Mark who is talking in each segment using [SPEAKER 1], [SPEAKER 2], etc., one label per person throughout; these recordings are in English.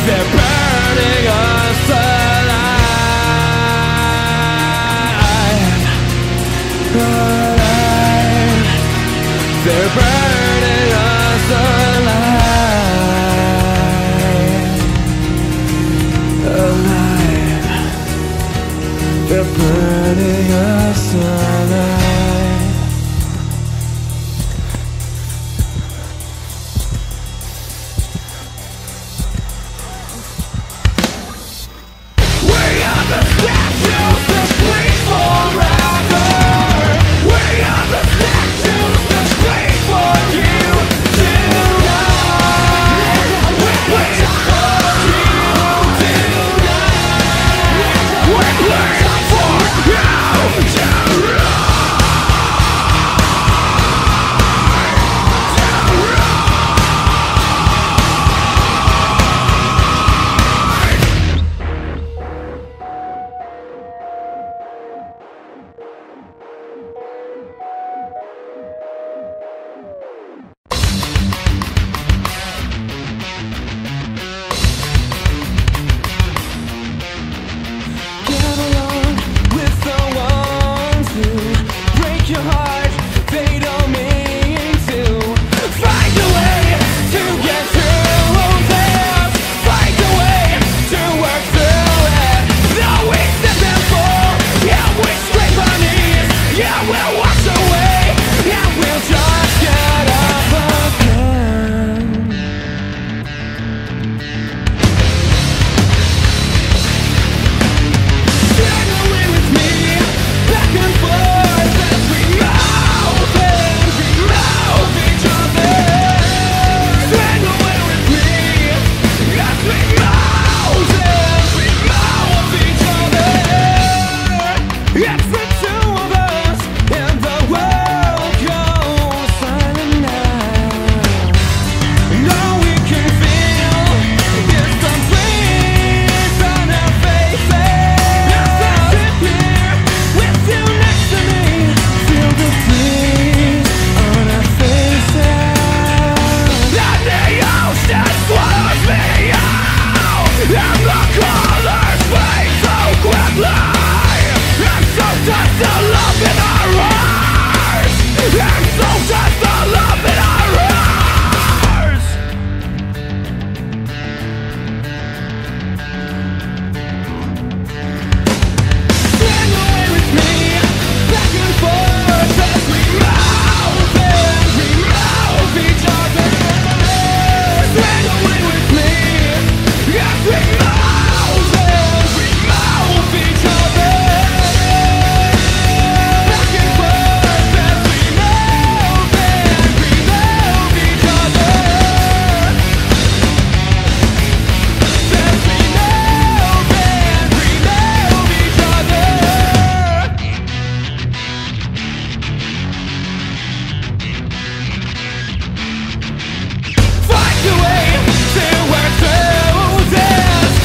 [SPEAKER 1] They're burning us alive, alive. They're burning us alive, alive. They're burning us alive. Your heart, they don't mean to. Find a way to get through this. Find a way to work through it. Though we step and fall, yeah, we scrape our knees. Yeah, we'll wash away, yeah, we'll just get up again. Stand away with me, back and forth. Find a way to work through this.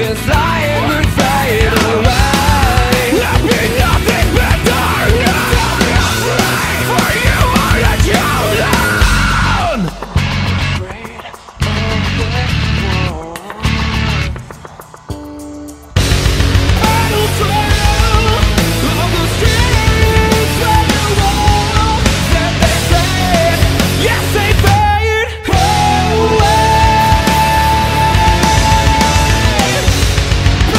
[SPEAKER 1] desire would fade away. There'll be nothing better. For you are the chosen. Afraid of the world. Battle trail of the streets of the world that they fade. Yes, they fade away.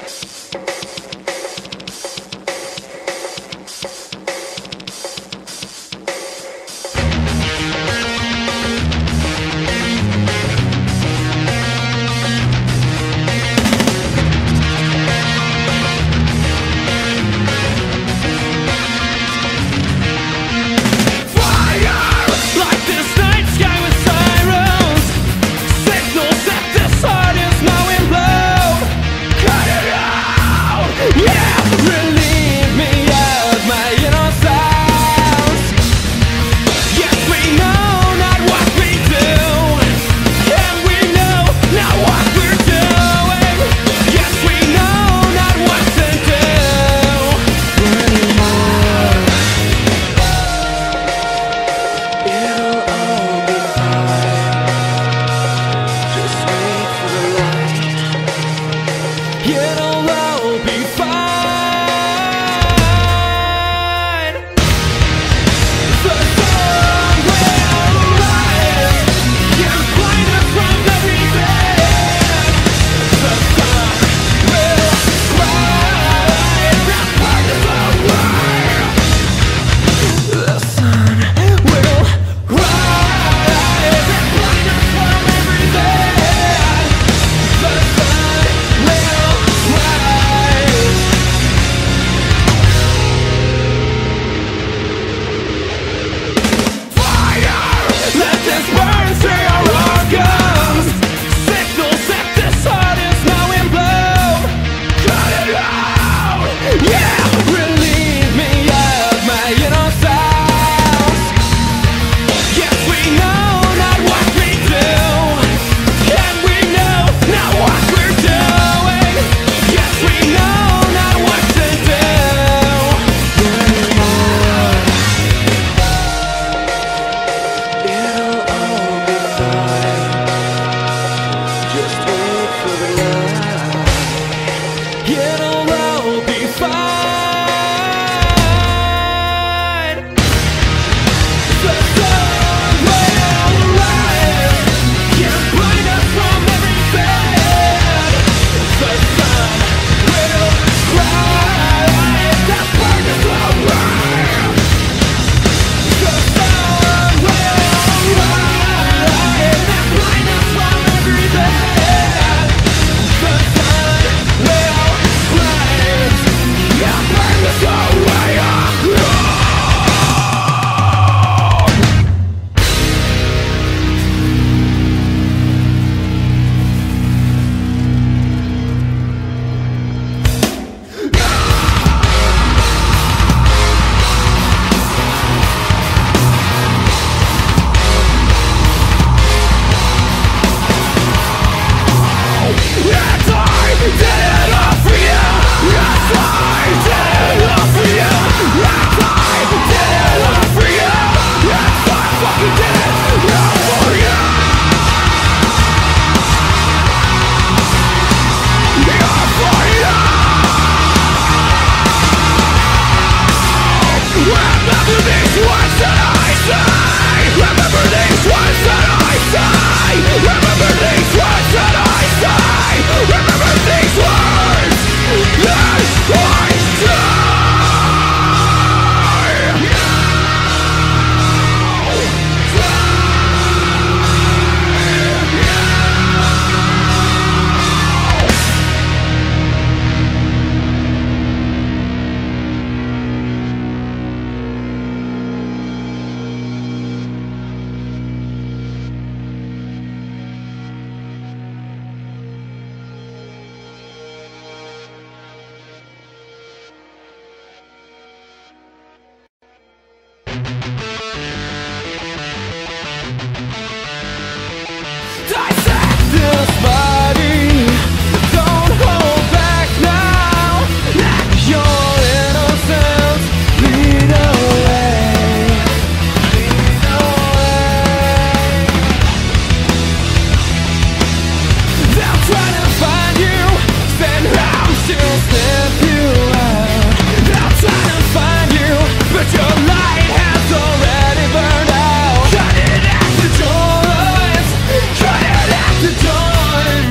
[SPEAKER 1] the door.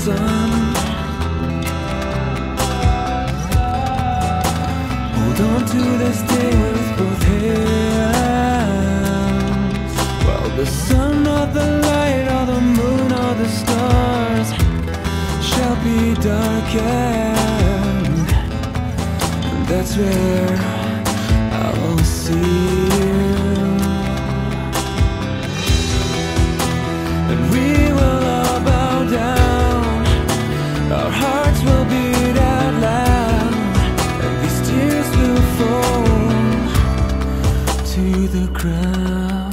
[SPEAKER 1] sun. Hold on to this day with both hands. Well, the sun or the light or the moon or the stars shall be darkened. And that's where I will see you. And we will all bow down. Our hearts will beat out loud, and these tears will fall to the ground.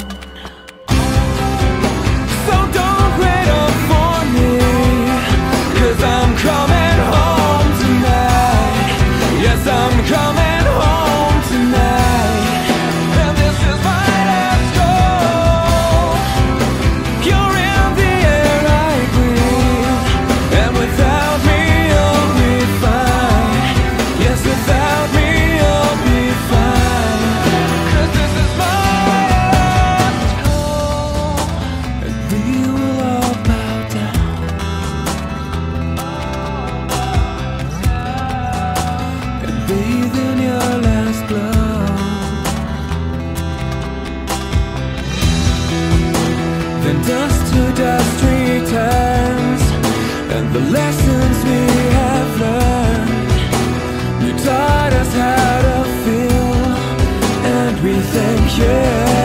[SPEAKER 1] So don't wait up for me, 'cause I'm coming home tonight. Yes, I'm coming home tonight. And this is my last call. You're in the air I breathe, and without me you'll be fine. Yes, without me you'll be fine. 'Cause this is my last call. And we will all bow down and bathe in your last glow. Then dust to dust returns, and the lessons we have learned, you taught us how to feel, and we thank you.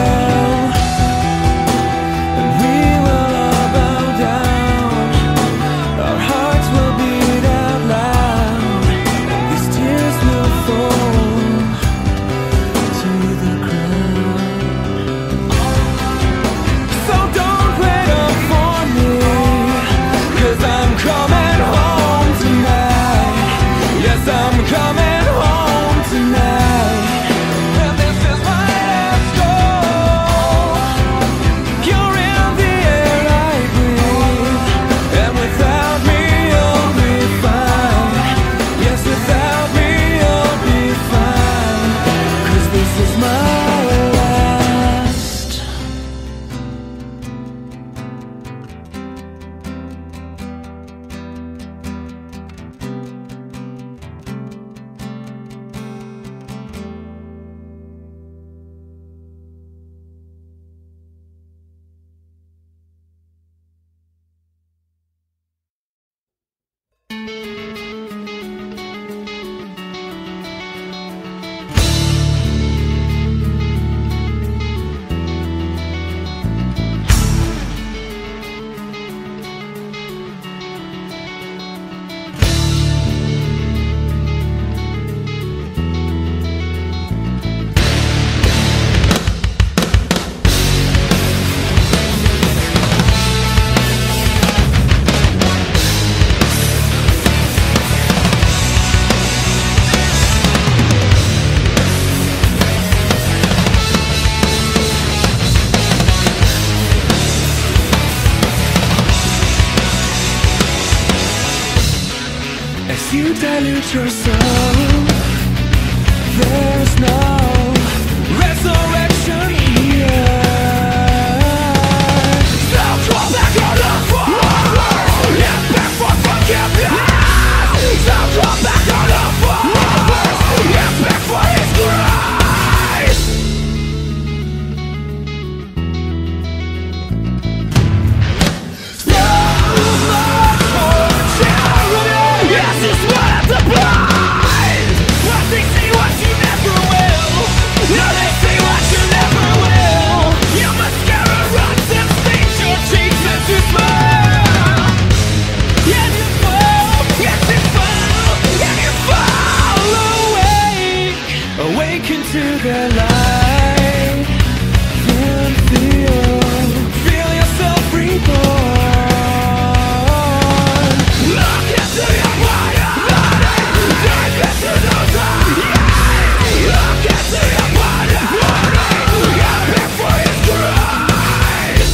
[SPEAKER 1] And we will all bow down. Our hearts will beat out loud, and these tears will fall to the ground. So don't wait up for me, 'cause I'm coming home tonight. Yes, I'm coming home tonight. And this is my last call. You're in the air I breathe, and without me you'll be fine. Yes, without me you'll be fine. 'Cause this is my last. As you dilute your soul, there's no resurrection here. So draw back on the force, and beg for forgiveness. So draw back on the force, and beg for His grace. So much more charity. Yes, it's what at the blind. What they see, what you never will. No, they say what you never will. Your mascara rots and stains your cheeks as you smile. And you fall, yes you fall, and you fall awake. Awaken to the light. And feel yourself reborn. Look into your body, dive into the dark. Look into your body, and beg for His grace.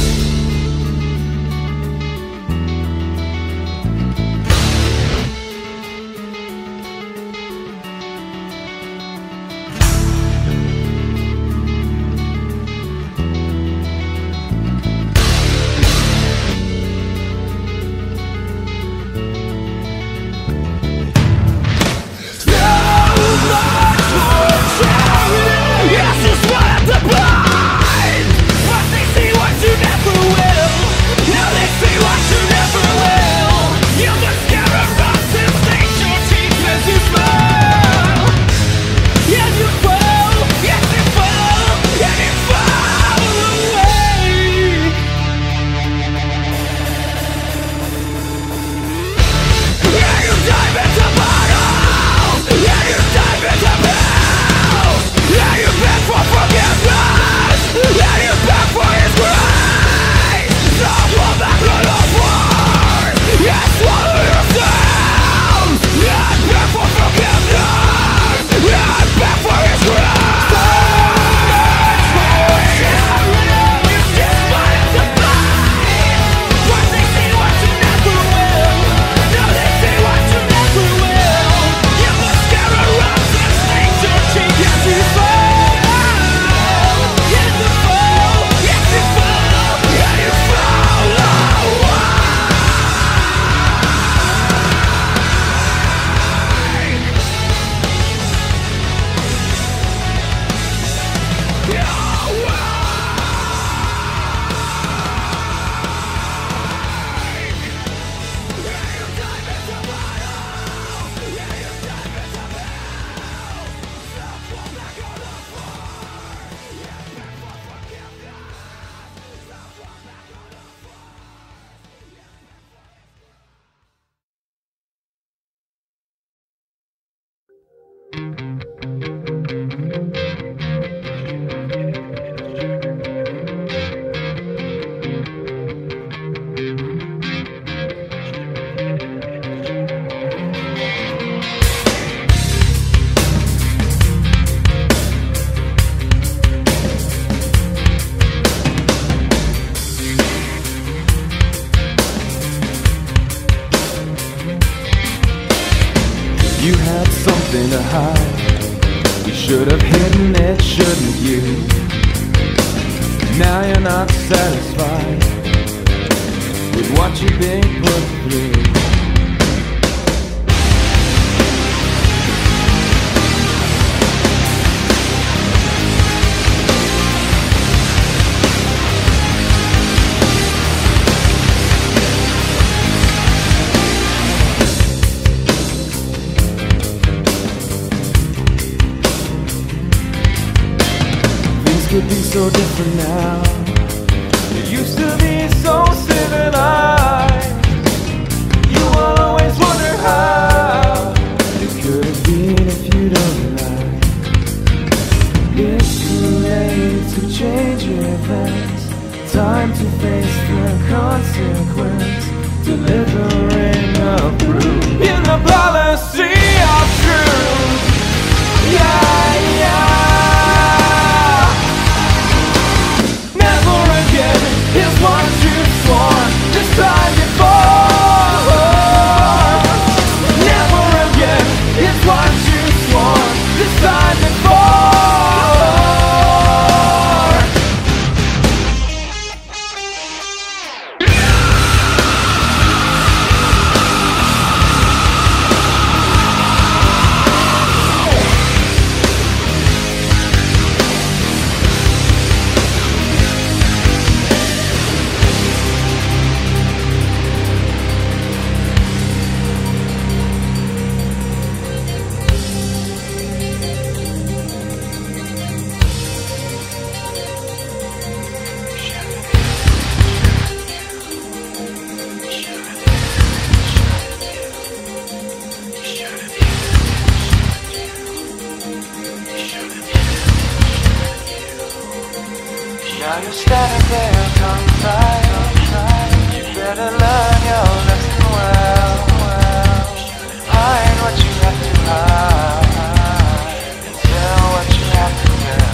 [SPEAKER 1] Should have hidden it, shouldn't you? Now you're not satisfied with what you're being put through. Could be so different now. It used to be so civilized. You will always wonder how it could have been if you don't lie. It's too late to change your plans. Time to face the consequence. Delivering a proof in the policy of truth. Yeah, yeah. Is what you swore this time before. Never again is what you swore this time Now you're standing there tongue-tied. You better learn your lesson well. Hide what you have to hide, and tell what you have to tell.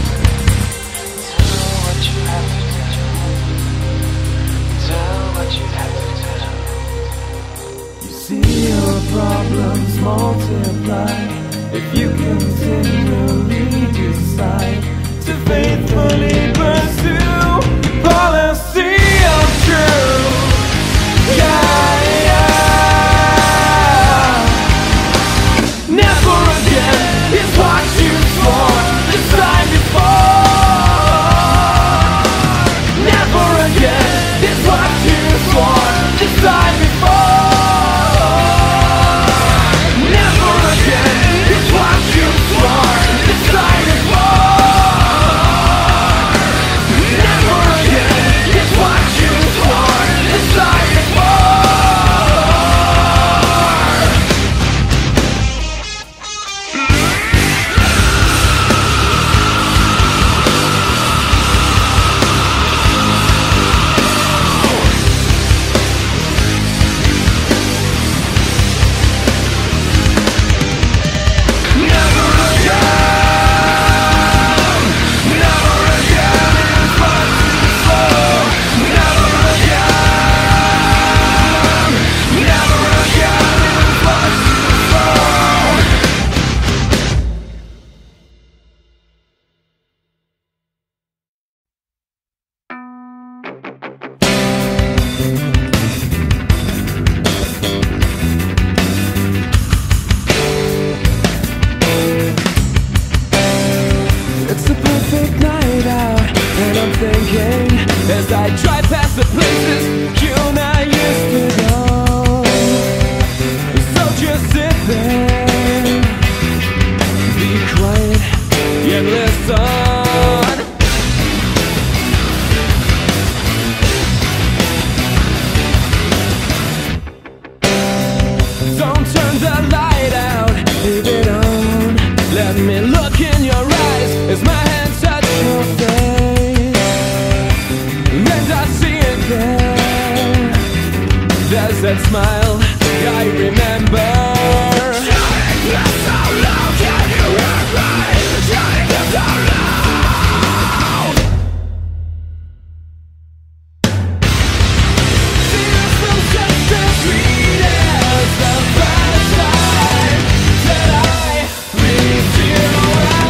[SPEAKER 1] Tell what you have to tell. Tell what you have to tell. You see your problems multiply if you continually decide to faithfully pursue policy of truth. Yeah, yeah. Never again is what you swore this time before. Never again is what you swore this time before. Never again is what you swore this time before. As I drive past the places you and I used to go. So just sit there, be quiet and listen. Don't turn the light out, leave it on. Let me look in your eyes as my hands touch your face. And I see it there. There's that smile I remember. Shining this so low, can you hear me? Shining this so loud. See this from just as sweet as the first time that I breathed you out.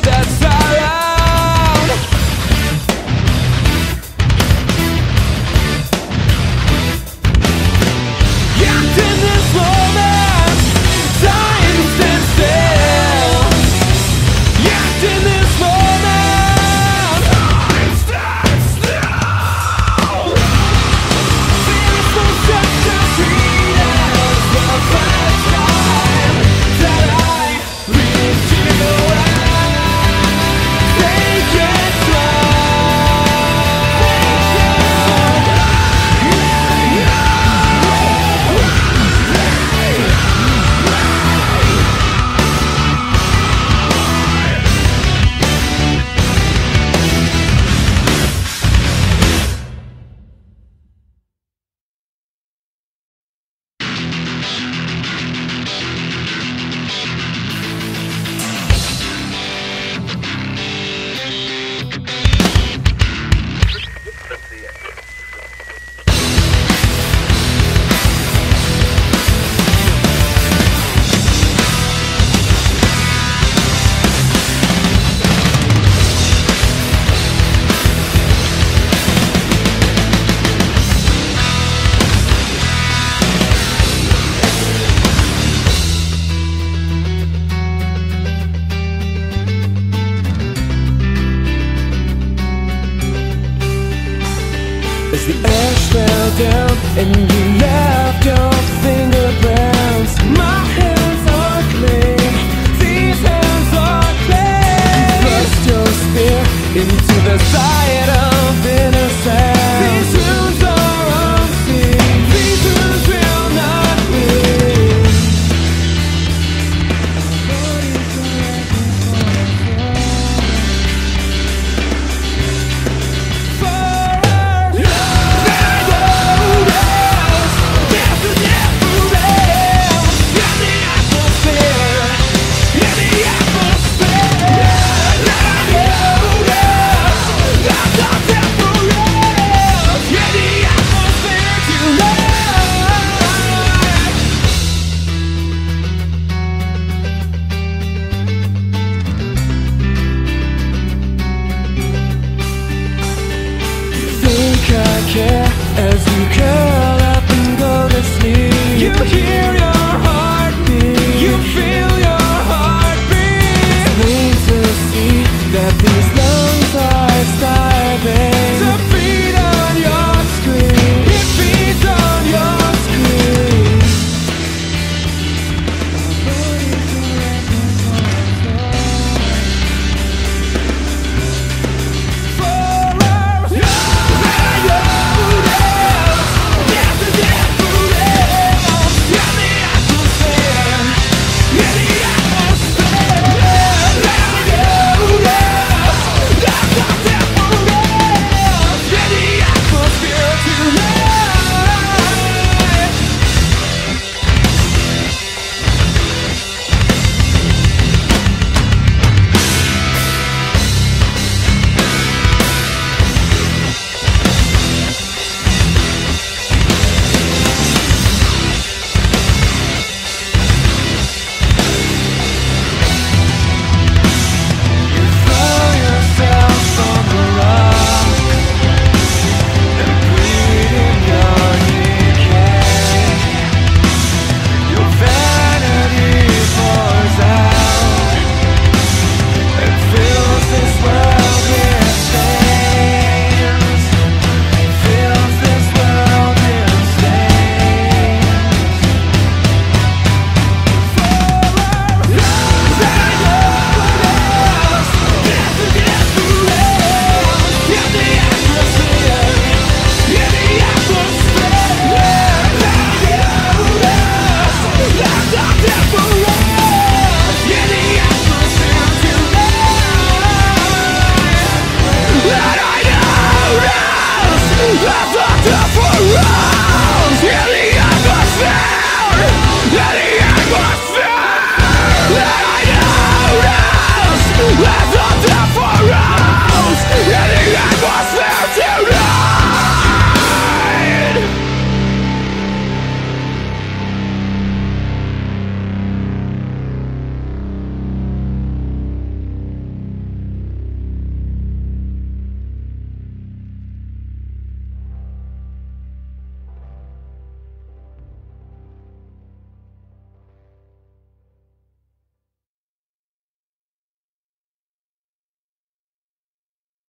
[SPEAKER 1] that surround. Yanked in this moment, time stands still. Yanked in this moment, time stands still. Feels so such a dream as the first time that I reached you. Take it slow. As the ash fell down and you left your fingerprints, my hands are clean, these hands are clean. Thrust your spear into the side of innocence. These wounds are unseen, these wounds will not bleed. As you curl up and go to sleep, you hear your heartbeat, you feel your heartbeat. It's plain to see that these